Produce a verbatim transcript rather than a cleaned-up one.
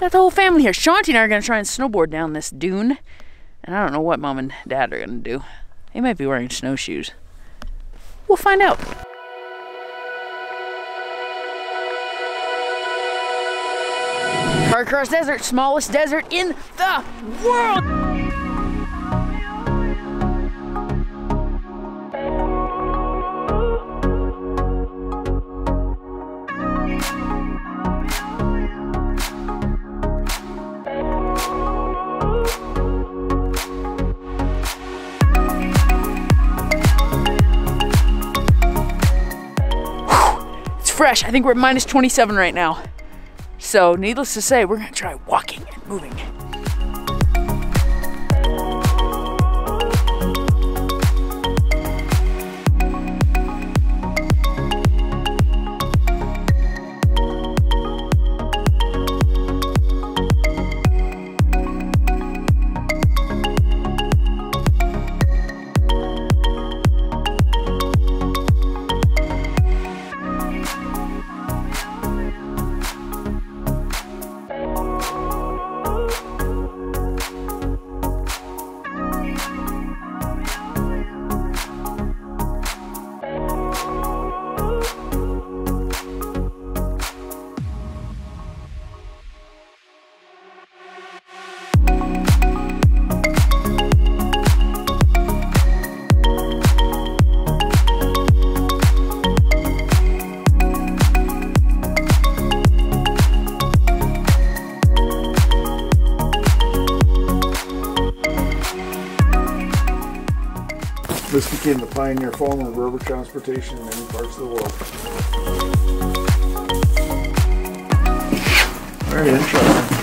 Got the whole family here. Shanti and I are going to try and snowboard down this dune. And I don't know what Mom and Dad are going to do. They might be wearing snowshoes. We'll find out. Carcross Desert, smallest desert in the world! Fresh. I think we're at minus twenty-seven right now. So needless to say, we're gonna try walking and moving. This became the pioneer form of river transportation in many parts of the world. Very interesting.